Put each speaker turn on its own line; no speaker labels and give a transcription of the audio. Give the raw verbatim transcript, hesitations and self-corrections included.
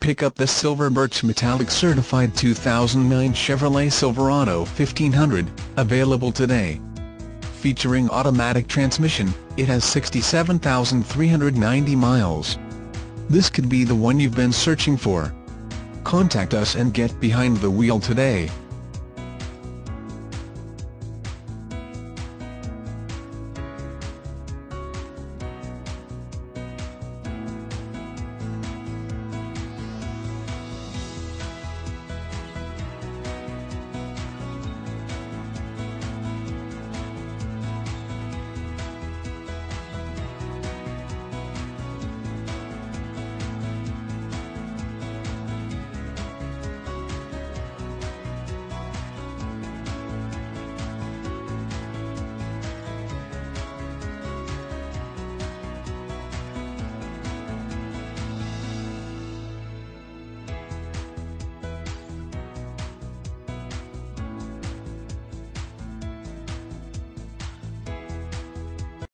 pick up this silver birch metallic certified two thousand nine Chevrolet Silverado fifteen hundred, available today. Featuring automatic transmission, it has sixty-seven thousand three hundred ninety miles. This could be the one you've been searching for. Contact us and get behind the wheel today.